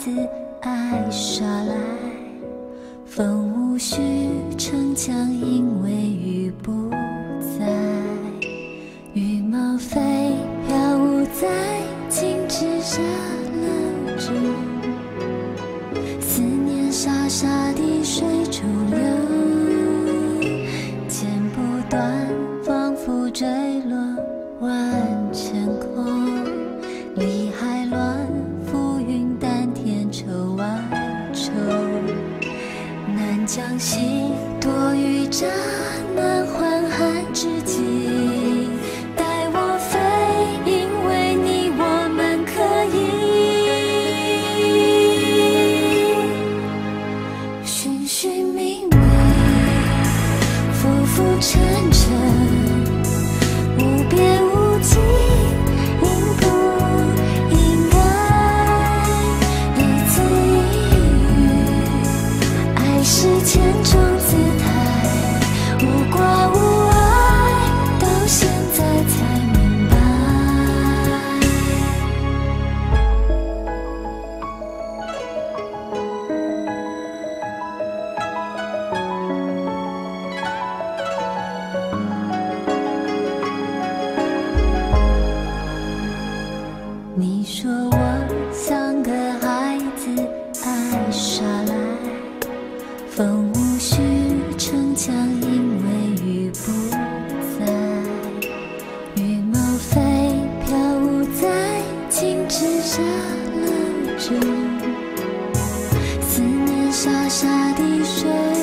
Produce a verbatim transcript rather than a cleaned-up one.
子爱耍赖，风无须逞强，因为雨不在。羽毛飞飘舞在静止下了住，思念沙沙地水中流，剪不断，仿佛坠落万千空。离海乱，浮云淡添愁万愁。南疆西，多雨乍暖还寒之际，带我飞，因为你我们可以寻寻觅觅，浮浮沉沉，无边无际。是千种姿态，无挂无碍，到现在才明白。你说我像个孩子，爱耍赖。风无须逞强，因为雨不在。羽毛飞飘舞在静止下了住，思念沙沙地水。